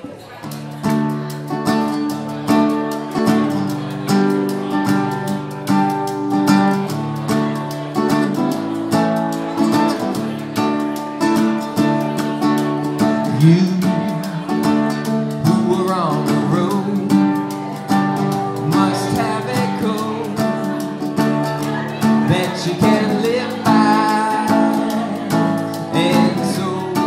You who were on the road must have a code that you can live by, and so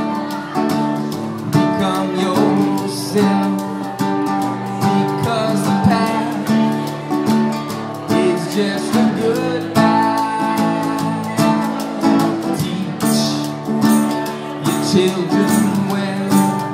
become yourself, because the path is just a goodbye. Teach your children well,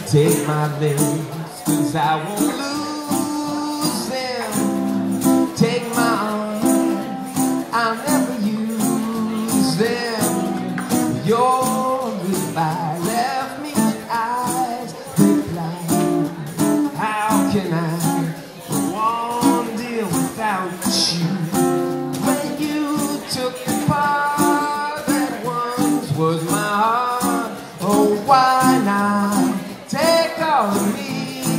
Take my legs, 'cause I won't lose them. Take my arms, I'll never use them. Your goodbye left me with eyes that blind. How can I go on deal without you? When you took the part that once was my heart, oh why not take all of me?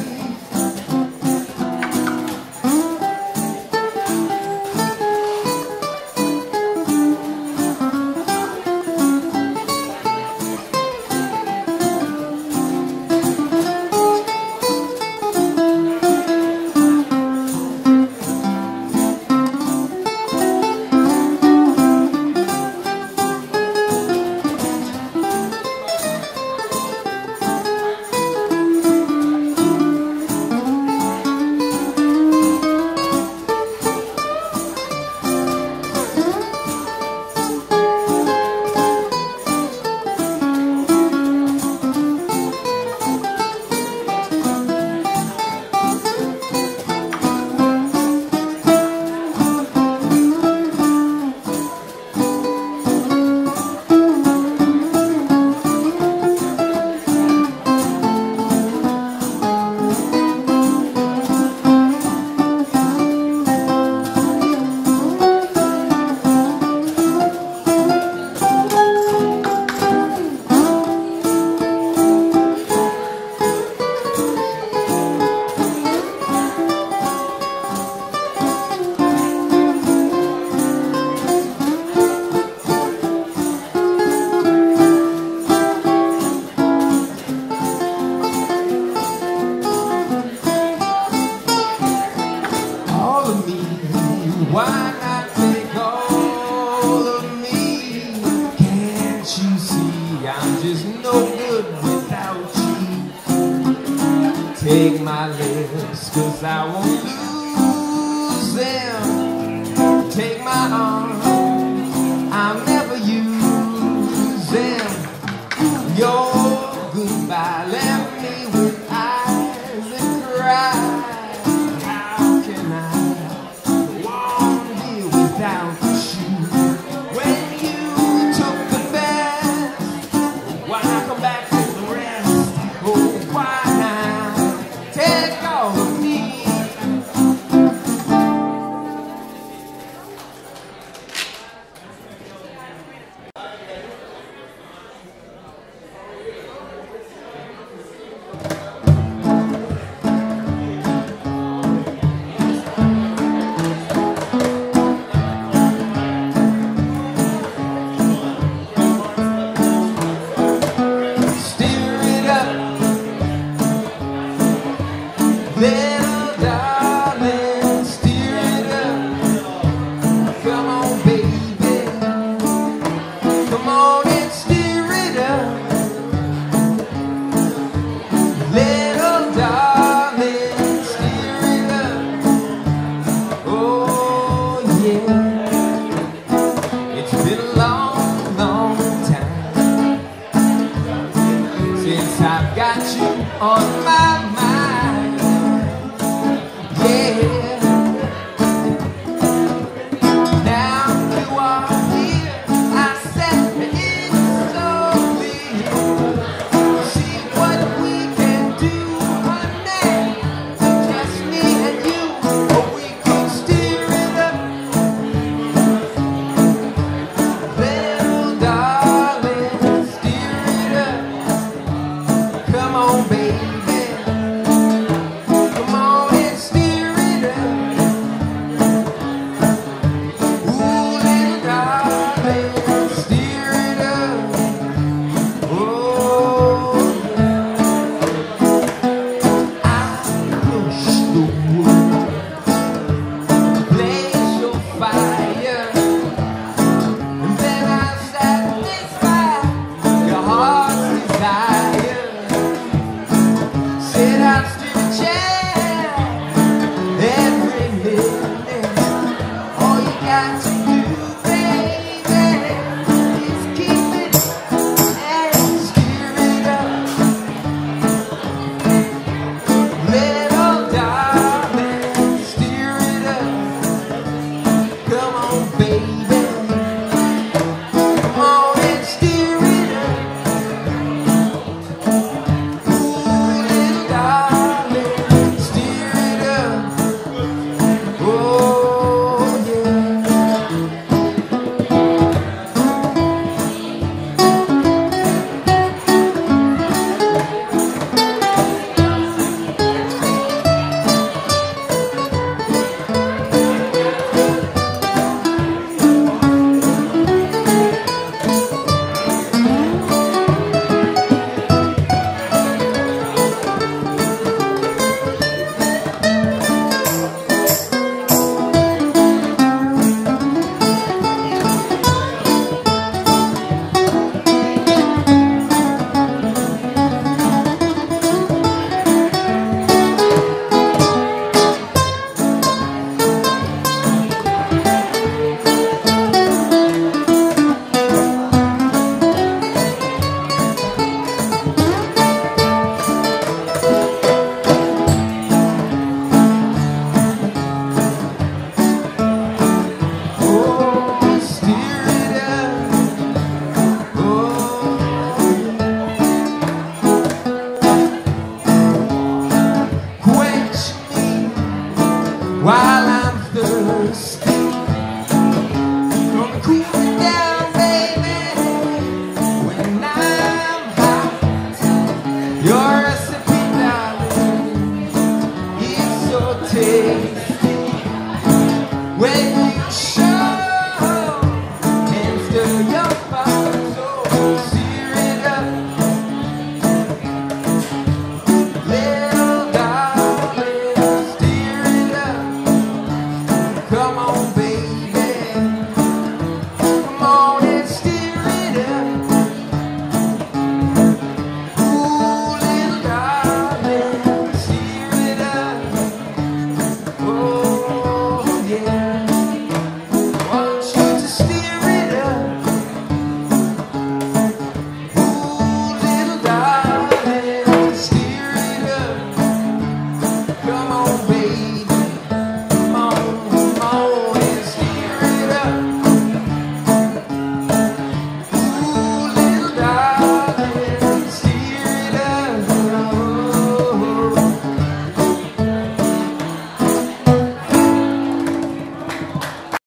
Why not take all of me? Can't you see I'm just no good without you? Take my lips, 'cause I won't lose them. Take my arms, I'll never use them. Your goodbye left me with eyes that cry. How can I without you? When you took the best, why not come back to the rest? Oh, why not take all of me? Little darling, steer it up. Come on, baby. Come on and steer it up. Little darling, steer it up. Oh, yeah. It's been a long, long time since I've got you on my mind. Yeah. Now you are here, I said it's so clear. See what we can do, honey. Just me and you, or we can steer it up. Little darling, steer it up. Come on, baby. Come on and steer it up. Ooh, little darling, steer it up. Oh, I push the wood, blaze your fire, and then I satisfy your heart's desire. Sit out to the chair every minute. All you got to do, baby, is keep it and steer it up. You're